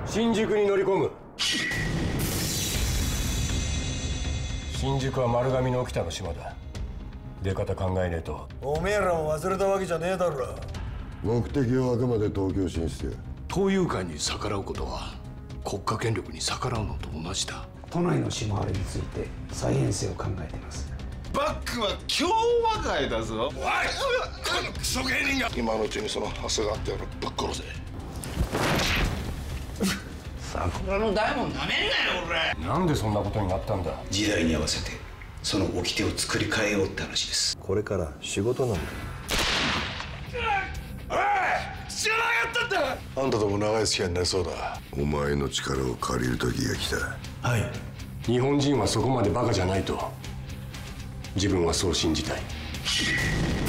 新宿に乗り込む。新宿は丸亀の北の島だ。出方考えねえと。 おめえらを忘れたわけじゃねえだろ。 目的はあくまで東京進出や。 東友会に逆らうことは国家権力に逆らうのと同じだ。 都内の島原について再編成を考えています。 バックは共和会だぞ。おい、このクソ芸人が今のうちにその長谷川ってやるぶっ殺せ。 桜の大門なめんなよ俺。 なんでそんなことになったんだ。 時代に合わせてその掟を作り変えようって話です。 これから仕事なんだ。 おい、知らなかったんだ。 あんたとも長い付き合いになりそうだ。お前の力を借りる時が来た。 はい。 日本人はそこまでバカじゃないと自分はそう信じたい。